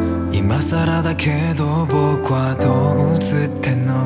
今更だけど僕はどう映ってんの。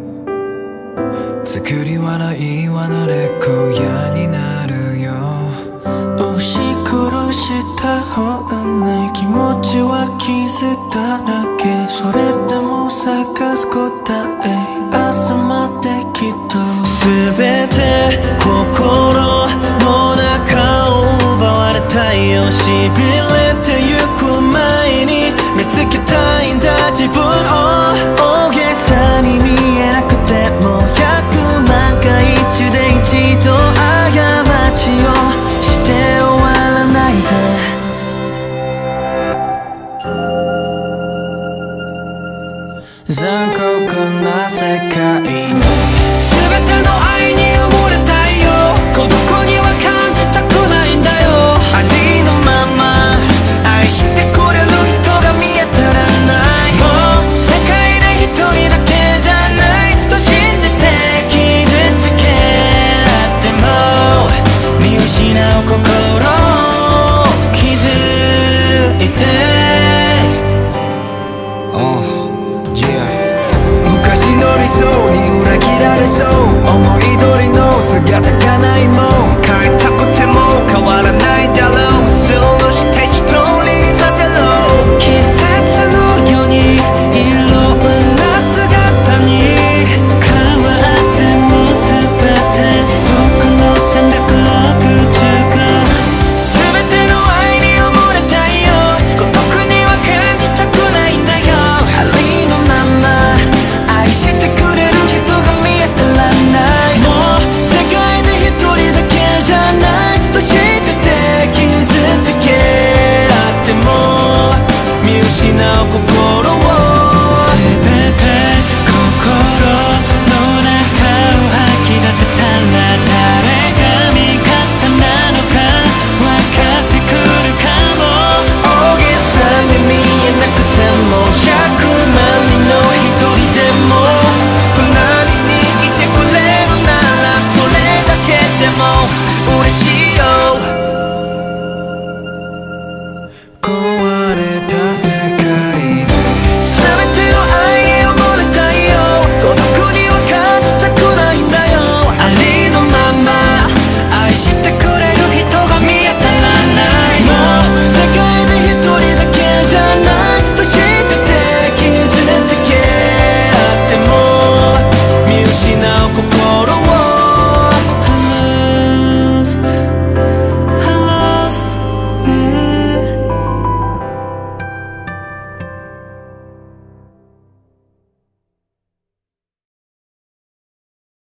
作り笑いはれっこ嫌になるよ。 押し殺した本音、気持ちは傷だらけ。それでも探す答え、朝まできっと全て心の中を奪われたいよ。しびれてゆく前に見つけたいんだ自分を。大げさに見えなくても100万回中で一度過ちをして終わらないで。残酷な世界に全ての愛に埋もれたいよ。孤独